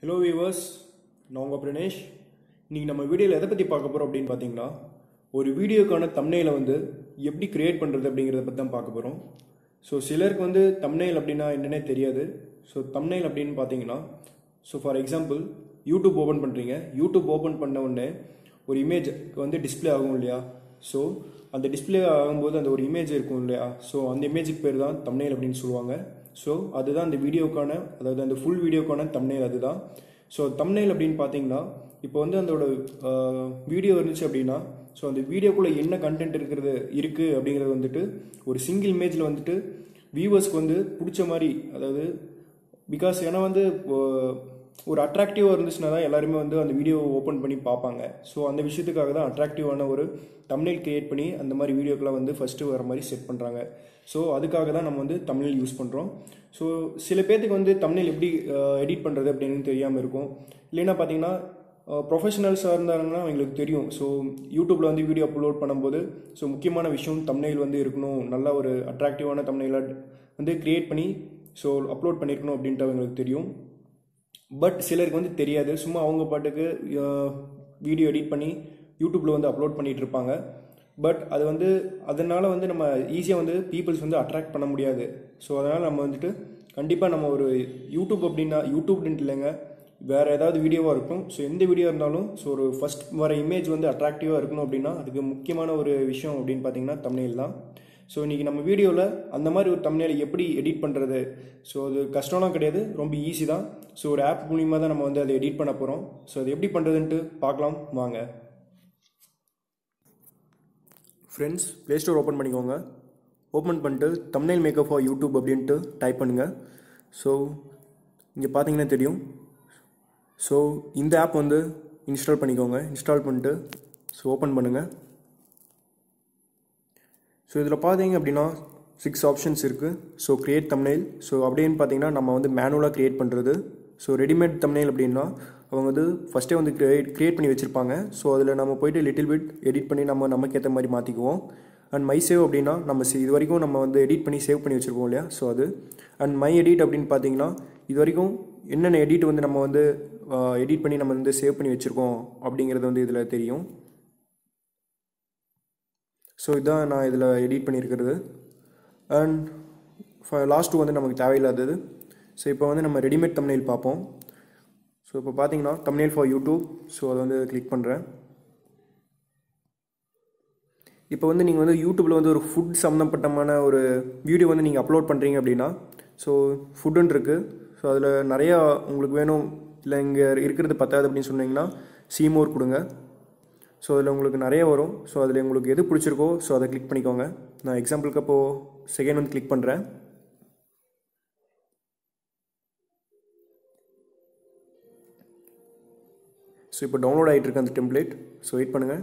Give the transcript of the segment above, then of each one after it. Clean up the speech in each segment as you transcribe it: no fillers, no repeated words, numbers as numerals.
Hello viewers, நான் உங்க Pranesh. இன்னைக்கு நம்ம வீடியோல எதை பத்தி பார்க்க போறோம் அப்படினு பாத்தீங்கன்னா ஒரு வீடியோக்கான thumbnail வந்து எப்படி கிரியேட் பண்றது அப்படிங்கறத பத்தி தான் பார்க்க போறோம். சோ சிலருக்கு வந்து thumbnail அப்படினா என்னன்னே தெரியாது. சோ thumbnail அப்படினு பாத்தீங்கன்னா ஃபார் எக்ஸாம்பிள் YouTube ஓபன் பண்றீங்க. YouTube ஓபன் பண்ண உடனே ஒரு இமேஜ் வந்து டிஸ்ப்ளே ஆகும் இல்லையா? சோ அந்த டிஸ்ப்ளே ஆகும்போது அந்த ஒரு இமேஜ் இருக்கும் இல்லையா? சோ அந்த இமேஜுக்கு பேர் தான் thumbnail அப்படினு சொல்லுவாங்க. சோ அதுதான் அந்த வீடியோக்கான அதாவது அந்த ஃபுல் வீடியோக்கான thumbnail அதுதான். சோ thumbnail அப்படினு பாத்தீங்கன்னா இப்போ வந்து அதோட வீடியோ இருந்துச்சு அப்படினா சோ அந்த வீடியோக்குள்ள என்ன கண்டென்ட் இருக்கு அப்படிங்கிறது வந்துட்டு ஒரு சிங்கிள் இமேஜ்ல வந்துட்டு வியூவர்ஸ்க்கு வந்து பிடிச்ச மாதிரி அதாவது பிகாஸ் ஏன்னா வந்து ஒரு அட்ராக்டிவா இருந்துச்சுன்னா தான் எல்லாருமே வந்து அந்த வீடியோ ஓப்பன் பண்ணி பார்ப்பாங்க. ஸோ அந்த விஷயத்துக்காக தான் அட்ராக்டிவான ஒரு thumbnail கிரியேட் பண்ணி அந்த மாதிரி வீடியோக்கெல்லாம் வந்து ஃபர்ஸ்ட்டு வர மாதிரி செட் பண்ணுறாங்க. ஸோ அதுக்காக தான் நம்ம வந்து thumbnail யூஸ் பண்ணுறோம். ஸோ சில பேர்த்துக்கு வந்து thumbnail எப்படி எடிட் பண்ணுறது அப்படின்னு தெரியாமல் இருக்கும். இல்லைன்னா பார்த்தீங்கன்னா ப்ரொஃபஷனல்ஸாக இருந்தாங்கன்னா அவங்களுக்கு தெரியும். ஸோ யூடியூப்பில் வந்து வீடியோ அப்லோட் பண்ணும்போது ஸோ முக்கியமான விஷயம் thumbnail வந்து இருக்கணும், நல்லா ஒரு அட்ராக்டிவான thumbnail வந்து கிரியேட் பண்ணி ஸோ அப்லோட் பண்ணியிருக்கணும் அப்படின்ட்டு அவங்களுக்கு தெரியும். பட் சிலருக்கு வந்து தெரியாது. சும்மா அவங்க பாட்டுக்கு வீடியோ எடிட் பண்ணி யூடியூப்பில் வந்து அப்லோட் பண்ணிட்டு இருப்பாங்க. பட் அது வந்து அதனால் வந்து நம்ம ஈஸியாக வந்து பீப்புள்ஸ் வந்து அட்ராக்ட் பண்ண முடியாது. ஸோ அதனால் நம்ம வந்துட்டு கண்டிப்பாக நம்ம ஒரு யூடியூப் அப்படின்னா யூடியூப்ன்ட்டு இல்லைங்க, வேறு ஏதாவது வீடியோவாக இருக்கும். ஸோ எந்த வீடியோ இருந்தாலும் ஸோ ஒரு ஃபஸ்ட் வர இமேஜ் வந்து அட்ராக்டிவாக இருக்கணும் அப்படின்னா அதுக்கு முக்கியமான ஒரு விஷயம் அப்படின்னு பார்த்தீங்கன்னா thumbnail தான். ஸோ இன்றைக்கி நம்ம வீடியோவில் அந்த மாதிரி ஒரு thumbnail எப்படி எடிட் பண்ணுறது, ஸோ அது கஷ்டம்லாம் கிடையாது, ரொம்ப ஈஸி தான். ஸோ ஒரு ஆப் மூலிமா தான் நம்ம வந்து அதை எடிட் பண்ண போகிறோம். ஸோ அது எப்படி பண்ணுறதுன்ட்டு பார்க்கலாம் வாங்க. ஃப்ரெண்ட்ஸ், ப்ளே ஸ்டோர் ஓப்பன் பண்ணிக்கோங்க. ஓப்பன் பண்ணிட்டு thumbnail மேக்கர் ஃபார் யூடியூப் அப்படின்ட்டு டைப் பண்ணுங்கள். ஸோ இங்கே பார்த்தீங்கன்னா தெரியும். ஸோ இந்த ஆப் வந்து இன்ஸ்டால் பண்ணிக்கோங்க. இன்ஸ்டால் பண்ணிட்டு ஸோ ஓப்பன் பண்ணுங்கள். ஸோ இதில் பார்த்தீங்க அப்படின்னா 6 ஆப்ஷன்ஸ் இருக்குது. So create thumbnail. ஸோ அப்படின்னு பார்த்தீங்கன்னா நம்ம வந்து மேனுவலாக கிரியேட் பண்ணுறது. ஸோ ரெடிமேட் thumbnail அப்படின்னா அவங்க வந்து ஃபஸ்ட்டே வந்து கிரியேட் பண்ணி வச்சுருப்பாங்க. ஸோ அதில் நம்ம போய்ட்டு லிட்டில் பிட் எடிட் பண்ணி நமக்கு ஏற்ற மாதிரி மாற்றிக்குவோம். அண்ட் மை சேவ் அப்படின்னா நம்ம இது வரைக்கும் நம்ம வந்து எடிட் பண்ணி சேவ் பண்ணி வச்சுருக்கோம் இல்லையா? ஸோ அது. அண்ட் மை எடிட் அப்படின்னு பார்த்தீங்கன்னா இது வரைக்கும் என்னென்ன எடிட் வந்து நம்ம வந்து எடிட் பண்ணி நம்ம வந்து சேவ் பண்ணி வச்சுருக்கோம் அப்படிங்கிறது வந்து இதில் தெரியும். ஸோ இதுதான் நான் இதில் எடிட் பண்ணியிருக்கிறது. அண்ட் லாஸ்ட்டு வந்து நமக்கு தேவையில்லாதது. ஸோ இப்போ வந்து நம்ம ரெடிமேட் thumbnail பார்ப்போம். ஸோ இப்போ பார்த்தீங்கன்னா thumbnail ஃபார் யூடியூப். ஸோ அதை வந்து கிளிக் பண்ணுறேன். இப்போ வந்து நீங்கள் வந்து யூடியூப்பில் வந்து ஒரு ஃபுட் சம்மந்தப்பட்டமான ஒரு வீடியோ வந்து நீங்கள் அப்லோட் பண்ணுறீங்க அப்படின்னா ஸோ ஃபுட்டுன்னு இருக்குது. ஸோ அதில் நிறையா உங்களுக்கு வேணும், இல்லை இங்கே இருக்கிறது பத்தாது அப்படின்னு சொன்னீங்கன்னா சீமோர் கொடுங்க. ஸோ அதில் உங்களுக்கு நிறைய வரும். ஸோ அதில் உங்களுக்கு எது பிடிச்சிருக்கோ ஸோ அதை கிளிக் பண்ணிக்கோங்க. நான் எக்ஸாம்பிளுக்கு அப்போது செகண்ட் வந்து கிளிக் பண்ணுறேன். ஸோ இப்போ டவுன்லோட் ஆகிட்டு இருக்கு அந்த டெம்ப்ளேட். ஸோ வெயிட் பண்ணுங்கள்.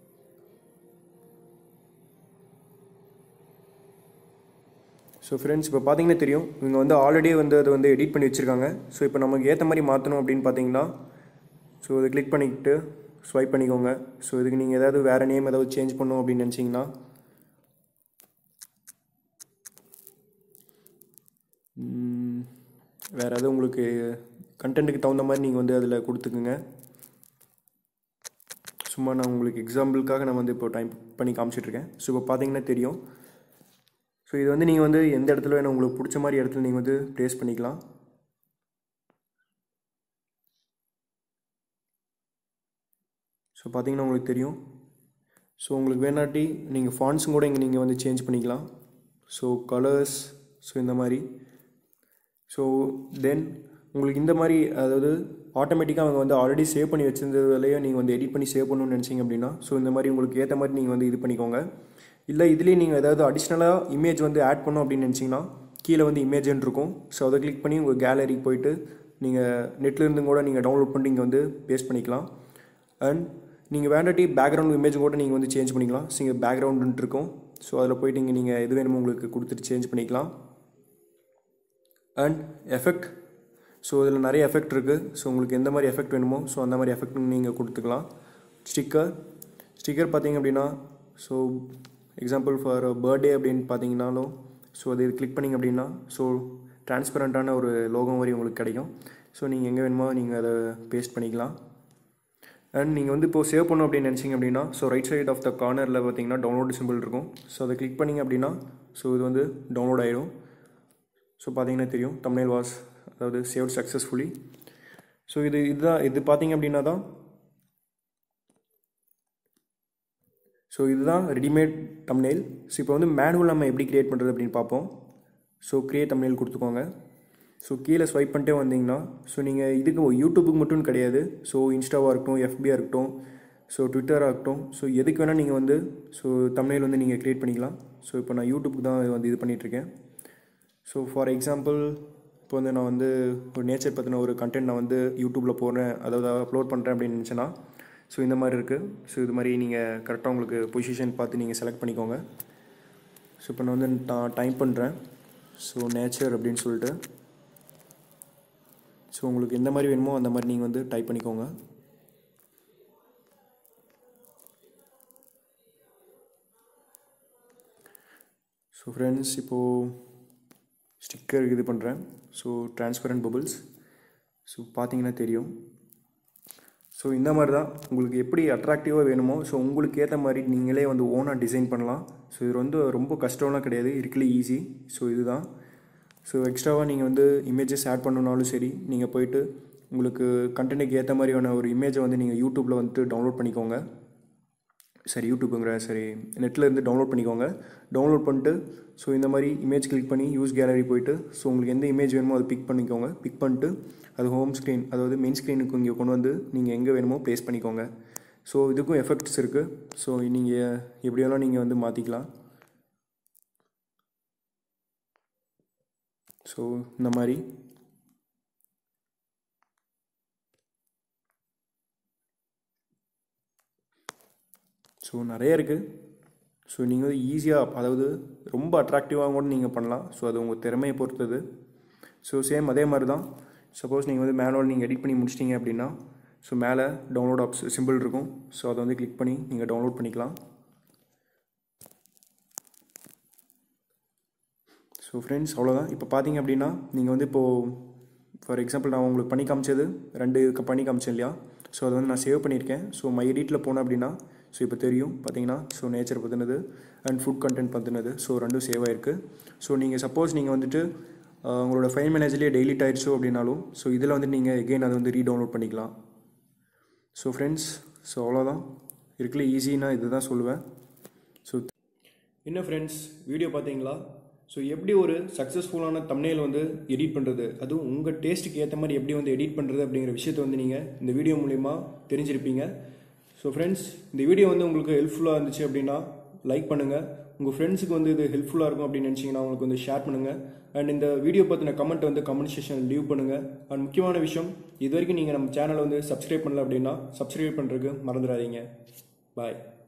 ஸோ ஃப்ரெண்ட்ஸ், இப்போ பார்த்தீங்கன்னா தெரியும் இவங்க வந்து ஆல்ரெடி வந்து அதை வந்து எடிட் பண்ணி வச்சுருக்காங்க. ஸோ இப்போ நமக்கு ஏற்ற மாதிரி மாற்றணும் அப்படின்னு பார்த்தீங்கன்னா ஸோ அதை கிளிக் பண்ணிக்கிட்டு ஸ்வைப் பண்ணிக்கோங்க. ஸோ இதுக்கு நீங்கள் ஏதாவது வேறு நேம் ஏதாவது சேஞ்ச் பண்ணணும் அப்படின்னு நினச்சிங்கன்னா வேறு ஏதாவது உங்களுக்கு கண்டென்ட்டுக்கு தகுந்த மாதிரி நீங்கள் வந்து அதில் கொடுத்துக்குங்க. சும்மா நான் உங்களுக்கு எக்ஸாம்பிளுக்காக நான் வந்து இப்போ டைப் பண்ணி காமிச்சிட்ருக்கேன். ஸோ இப்போ பார்த்தீங்கன்னா தெரியும். ஸோ இது வந்து நீங்கள் வந்து எந்த இடத்துல வேணும் உங்களுக்கு பிடிச்ச மாதிரி இடத்துல நீங்கள் வந்து ப்ளேஸ் பண்ணிக்கலாம். ஸோ பார்த்தீங்கன்னா உங்களுக்கு தெரியும். ஸோ உங்களுக்கு வேணாட்டி நீங்கள் ஃபாண்ட்ஸும் கூட இங்கே நீங்கள் வந்து சேஞ்ச் பண்ணிக்கலாம். ஸோ கலர்ஸ் ஸோ இந்த மாதிரி. ஸோ தென் உங்களுக்கு இந்த மாதிரி அதாவது ஆட்டோமேட்டிக்காக அவங்க வந்து ஆல்ரெடி சேவ் பண்ணி வச்சிருந்ததுலேயே நீங்கள் வந்து எடிட் பண்ணி சேவ் பண்ணணும்னு நினச்சிங்க அப்படின்னா ஸோ இந்த மாதிரி உங்களுக்கு ஏற்ற மாதிரி நீங்கள் வந்து இது பண்ணிக்கோங்க. இல்லை இதுலேயே நீங்கள் ஏதாவது அடிஷ்னலாக இமேஜ் வந்து ஆட் பண்ணோம் அப்படின்னு நினச்சிங்கன்னா கீழே வந்து இமேஜ்ன்னு இருக்கும். ஸோ அதை கிளிக் பண்ணி உங்கள் கேலரிக்கு போய்ட்டு நீங்கள் நெட்லேருந்து கூட நீங்கள் டவுன்லோட் பண்ணி இங்கே வந்து பேஸ்ட் பண்ணிக்கலாம். அண்ட் நீங்கள் வேண்டாட்டி பேக்ரவுண்ட் இமேஜ் கூட நீங்கள் வந்து சேஞ்ச் பண்ணிக்கலாம். ஸோ இங்கே பேக்ரவுண்டுன்ட்டு இருக்கும். ஸோ அதில் போய்ட்டு நீங்கள் எது வேணுமோ உங்களுக்கு கொடுத்துட்டு சேஞ்ச் பண்ணிக்கலாம். And effect. ஸோ இதில் நிறைய எஃபெக்ட் இருக்குது. ஸோ உங்களுக்கு எந்த மாதிரி எஃபெக்ட் வேணுமோ ஸோ அந்த மாதிரி எஃபெக்ட் நீங்கள் கொடுத்துக்கலாம். ஸ்டிக்கர் பார்த்தீங்க அப்படின்னா ஸோ எக்ஸாம்பிள் ஃபார் பர்த்டே அப்படின்னு பார்த்தீங்கன்னாலும் ஸோ அது கிளிக் பண்ணிங்க அப்படின்னா ஸோ டிரான்ஸ்பரண்ட்டான ஒரு லோகோ மாதிரி உங்களுக்கு கிடைக்கும். ஸோ நீங்கள் எங்கே வேணுமோ நீங்கள் அதை பேஸ்ட் பண்ணிக்கலாம். அண்ட் நீங்கள் வந்து இப்போது சேவ் பண்ணணும் அப்படின்னு நினச்சிங்க அப்படின்னா so right side of the கார்னரில் பார்த்தீங்கன்னா டவுன்லோட் சிம்பிள் இருக்கும். ஸோ அதை கிளிக் பண்ணிங்க அப்படின்னா ஸோ இது வந்து டவுன்லோட் ஆகிடும். ஸோ பார்த்தீங்கன்னா தெரியும் தம்ப்நெயில் வாஸ் அதாவது சேவ் சக்ஸஸ்ஃபுல்லி. ஸோ இது பார்த்தீங்க அப்படின்னா தான் ஸோ இதுதான் ரெடிமேட் தம்ப்நெயில். ஸோ இப்போ வந்து மேனுவல் நம்ம எப்படி க்ரியேட் பண்ணுறது அப்படின்னு பார்ப்போம். ஸோ க்ரியேட் தம்ப்நெயில் கொடுத்துக்கோங்க. ஸோ கீழே ஸ்வைப் பண்ணிட்டே வந்தீங்கன்னா ஸோ நீங்கள் இதுக்கு யூடியூபுக்கு மட்டும் கிடையாது, ஸோ இன்ஸ்டாவாக இருக்கட்டும், எஃபியாக இருக்கட்டும், ஸோ ட்விட்டராக இருக்கட்டும், ஸோ எதுக்கு வேணால் நீங்கள் வந்து ஸோ தம்ப்நெயில் வந்து நீங்கள் க்ரியேட் பண்ணிக்கலாம். ஸோ இப்போ நான் யூடியூப்புக்கு தான் வந்து இது பண்ணிகிட்ருக்கேன். ஸோ ஃபார் எக்ஸாம்பிள் இப்போ வந்து நான் வந்து ஒரு நேச்சர் பற்றின ஒரு கண்டென்ட் நான் வந்து யூடியூப்பில் போடுறேன், அதாவது அப்லோட் பண்ணுறேன் அப்படின்னு நினச்சேன்னா ஸோ இந்த மாதிரி இருக்குது. ஸோ இது மாதிரி நீங்கள் கரெக்டாக உங்களுக்கு பொசிஷன் பார்த்து நீங்கள் செலக்ட் பண்ணிக்கோங்க. ஸோ இப்போ நான் வந்து டைப் பண்ணுறேன். ஸோ நேச்சர் அப்படின்னு சொல்லிட்டு ஸோ உங்களுக்கு எந்த மாதிரி வேணுமோ அந்த மாதிரி நீங்கள் வந்து டைப் பண்ணிக்கோங்க. ஸோ ஃப்ரெண்ட்ஸ் இப்போது ஸ்டிக்கர் இது பண்ணுறேன். So transparent bubbles. ஸோ பார்த்தீங்கன்னா தெரியும். ஸோ இந்த மாதிரி தான் உங்களுக்கு எப்படி அட்ராக்டிவாக வேணுமோ ஸோ உங்களுக்கு ஏற்ற மாதிரி நீங்களே வந்து ஓனாக டிசைன் பண்ணலாம். ஸோ இது வந்து ரொம்ப கஷ்டம்லாம் கிடையாது, இருக்கலே ஈஸி. ஸோ இதுதான். ஸோ எக்ஸ்ட்ராவாக நீங்கள் வந்து இமேஜஸ் ஆட் பண்ணணுனாலும் சரி, நீங்கள் போய்ட்டு உங்களுக்கு கண்டென்ட்டுக்கு ஏற்ற மாதிரியான ஒரு இமேஜை வந்து நீங்கள் யூடியூப்பில் வந்துட்டு டவுன்லோட் பண்ணிக்கோங்க. சரி நெட்டில் இருந்து டவுன்லோட் பண்ணிக்கோங்க. டவுன்லோட் பண்ணிட்டு ஸோ இந்த மாதிரி இமேஜ் கிளிக் பண்ணி யூஸ் கேலரி போய்ட்டு ஸோ உங்களுக்கு எந்த இமேஜ் வேணுமோ அதை பிக் பண்ணிக்கோங்க. பிக் பண்ணிட்டு அது ஹோம் ஸ்க்ரீன் அதாவது மெயின் ஸ்க்ரீனுக்கு இங்கே கொண்டு வந்து நீங்கள் எங்கே வேணுமோ ப்ளேஸ் பண்ணிக்கோங்க. ஸோ இதுக்கும் எஃபெக்ட்ஸ் இருக்குது. ஸோ நீங்கள் எப்படியெல்லாம் நீங்கள் வந்து மாற்றிக்கலாம். ஸோ இந்த மாதிரி ஸோ நிறைய இருக்குது. ஸோ நீங்கள் வந்து ஈஸியாக அதாவது ரொம்ப அட்ராக்டிவாக கூட நீங்கள் பண்ணலாம். ஸோ அது உங்கள் திறமையை பொறுத்தது. ஸோ சேம் அதே மாதிரி தான். சப்போஸ் நீங்கள் வந்து மேனுவல் நீங்கள் எடிட் பண்ணி முடிச்சிட்டிங்க அப்படின்னா ஸோ மேலே டவுன்லோட் சிம்பிள் இருக்கும். ஸோ அதை வந்து கிளிக் பண்ணி நீங்கள் டவுன்லோட் பண்ணிக்கலாம். ஸோ ஃப்ரெண்ட்ஸ் அவ்வளோதான். இப்போ பார்த்தீங்க அப்படின்னா நீங்கள் வந்து இப்போது ஃபார் எக்ஸாம்பிள் நான் உங்களுக்கு பண்ணி காமிச்சது 2 பண்ணி காமிச்சேன் இல்லையா. ஸோ அதை வந்து நான் சேவ் பண்ணியிருக்கேன். ஸோ மை எடிட்டில் போனேன் அப்படின்னா ஸோ இப்போ தெரியும் பார்த்தீங்கன்னா ஸோ நேச்சர் பற்றினது அண்ட் ஃபுட் கண்டென்ட் பற்றினது ஸோ 2 சேவ் ஆகிருக்கு. ஸோ நீங்கள் சப்போஸ் நீங்கள் வந்துட்டு உங்களோட ஃபைல் மேனேஜர்லேயே டெலிட் ஆயிடுச்சோ அப்படின்னாலும் ஸோ இதில் வந்து நீங்கள் எகெயின் அதை வந்து ரீடவுன்லோட் பண்ணிக்கலாம். ஸோ ஃப்ரெண்ட்ஸ் ஸோ அவ்வளோதான். இருக்குல்ல ஈஸின்னா இது தான் சொல்லுவேன். ஸோ என்ன ஃப்ரெண்ட்ஸ் வீடியோ பார்த்தீங்களா? ஸோ எப்படி ஒரு சக்ஸஸ்ஃபுல்லான தம்ப்நெயில் வந்து எடிட் பண்ணுறது, அதுவும் உங்கள் டேஸ்ட்டுக்கு ஏற்ற மாதிரி எப்படி வந்து எடிட் பண்ணுறது அப்படிங்கிற விஷயத்தை வந்து நீங்கள் இந்த வீடியோ மூலிமா தெரிஞ்சிருப்பீங்க. ஸோ ஃப்ரெண்ட்ஸ் இந்த வீடியோ வந்து உங்களுக்கு ஹெல்ப்ஃபுல்லாக இருந்துச்சு அப்படின்னா லைக் பண்ணுங்கள். உங்கள் ஃப்ரெண்ட்ஸுக்கு வந்து இது ஹெல்ப்ஃபுல்லாக இருக்கும் அப்படின்னு நினச்சிங்கன்னா உங்களுக்கு வந்து ஷேர் பண்ணுங்கள். அண்ட் இந்த வீடியோ பற்றின கமெண்ட் வந்து கமெண்ட் செக்ஷனில் லீவ் பண்ணுங்கள். அண்ட் முக்கியமான விஷயம், இது வரைக்கும் நீங்கள் நம்ம சேனலை வந்து சப்ஸ்கிரைப் பண்ணல அப்படின்னா சப்ஸ்கிரைப் பண்ணுறதுக்கு மறந்துடாதீங்க. பாய்.